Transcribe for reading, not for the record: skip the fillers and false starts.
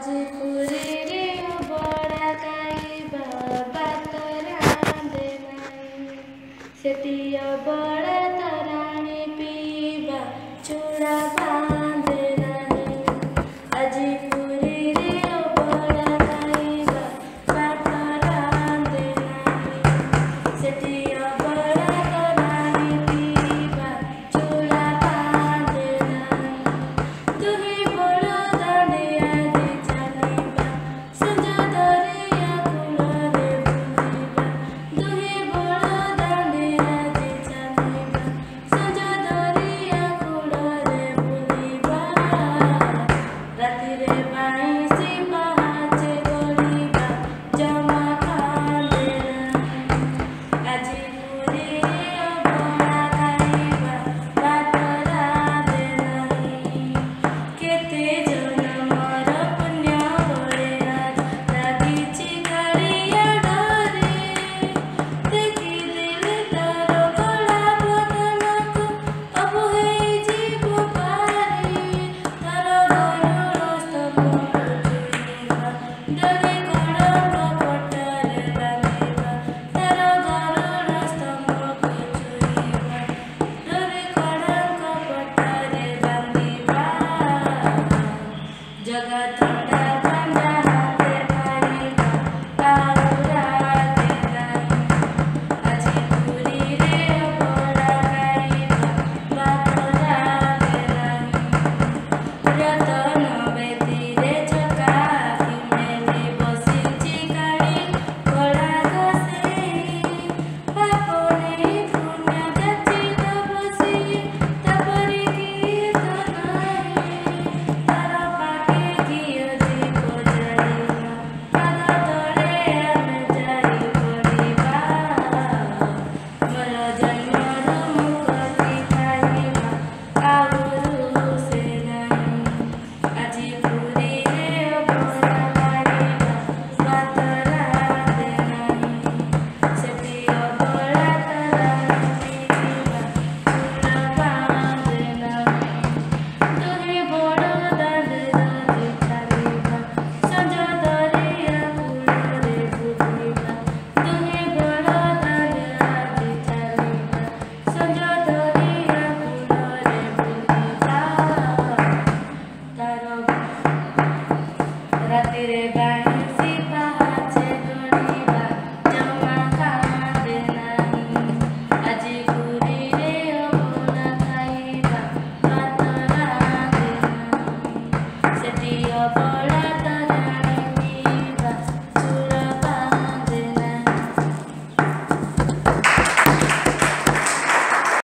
আজি পুରୀରେ ଅବଢ଼ା ଖାଇବା ଭାତ ରାନ୍ଧେ ନାହିଁ, ସେଠି ଅବଢ଼ା ତୋରାଣି ପିଇବା ଚୂଡ଼ା ବାନ୍ଧେ ନାହିଁ। ଆଜି ପୁରୀରେ ଅବଢ଼ା ଖାଇବା ଭାତ ରାନ୍ଧେ ନାହିଁ, ସେଠି ଅବଢ଼ା ତୋରାଣି ପିଇବା ଚୂଡ଼ା ବାନ୍ଧେ ନାହିଁ। ଦୁହି ବଡ଼ ଦାଣ୍ଡିଆ ଚାଲିବା ସଞ୍ଜ ଦରିଆ କୂଳରେ ବୁଲିବା, ଦୁହି ବଡ଼ ଦାଣ୍ଡିଆ ଚାଲିବା ସଞ୍ଜ ଦରିଆ କୂଳରେ ବୁଲିବା। ରାତିରେ ବାଇଁଶି ପାହାଚେ ଗଡ଼ିବା ଜମା କାନ୍ଦେ ନାହିଁ। ଆଜି ପୁରୀରେ ଅବଢ଼ା ଖାଇବା ଭାତ ରାନ୍ଧେ ନାହିଁ, କେତେ ଜନମର ପୁଣ୍ୟ ବଳେ ଆଜ ଲାଗିଛି କାଳିଆ ଡୋରି। ଦେଖିଦେଲେ ତାର କଳା ବଦନକୁ ଅବୁ ହେଇଯିବ ପାରି, ତାର ଗରୁଡ଼ ସ୍ତମ୍ଭକୁ ଛୁଇଁବା ଡୋରି କଳଙ୍କ ପଟରେ ବାନ୍ଧିବା, ତାର ଗରୁଡ଼ ସ୍ତମ୍ଭକୁ ଛୁଇଁବା ଡୋରି କଳଙ୍କ ପଟରେ ବାନ୍ଧିବା। ଜଗା ଥଣ୍ଡା ଥଣ୍ଡା ହାତେ ଖାଇବା ଆଉ ରାଗେ ନାହିଁ। ଆଜି ପୁରୀରେ ଅବଢ଼ା ଖାଇବା ଭାତ ରାନ୍ଧେ ନାହିଁ। ରତନ ବେଦିରେ ଚକା ଆଖି ମେଲି ବସିଛି କାଳି କଳା ଘଷେଇ, ପାପ ନେଇ ପୁଣ୍ୟ ଯାଚିତ ବସି ତାପରି କିଏ ତ ନାହିଁ। ତାର ପାଖେ ଘିଅ ଦୀପ ଜାଳିବା, ପାଦ ତଳେ ଆମେ ଯାଇ ପଡ଼ିବା। ମୋର ଜନ୍ମରୁ ମୁକ୍ତି ଖାଇବା ଆଉ ରୁଷେ ନାହିଁ। ଆଜି ପୁରୀରେ ଅବଢ଼ା ଖାଇବା ଭାତ ରାନ୍ଧେ ନାହିଁ, ସେଠି ଅବଢ଼ା ତୋରାଣି ପିଇବା ଚୂଡ଼ା ବାନ୍ଧେ ନାହିଁ। ଦୁହି ବଡ଼ ଦାଣ୍ଡରେ ଚାଲିବା ସଞ୍ଜ ଦରିଆ କୂଳରେ ବୁଲିବା, ଦୁହି ବଡ଼ ଦାଣ୍ଡରେ ଚାଲିବା ସଞ୍ଜ ଦରିଆ କୂଳରେ ବୁଲିବା। ତାର ରାତିରେ ବାଇଁଶି ପାହାଚେ ଗଡ଼ିବା ଜମା କାନ୍ଦେ ନାହିଁ। ଆଜି ପୁରୀରେ ଅବଢ଼ା ଖାଇବା ଭାତ ରାନ୍ଧେ ନାହିଁ, ସେଠି ଅବଢ଼ା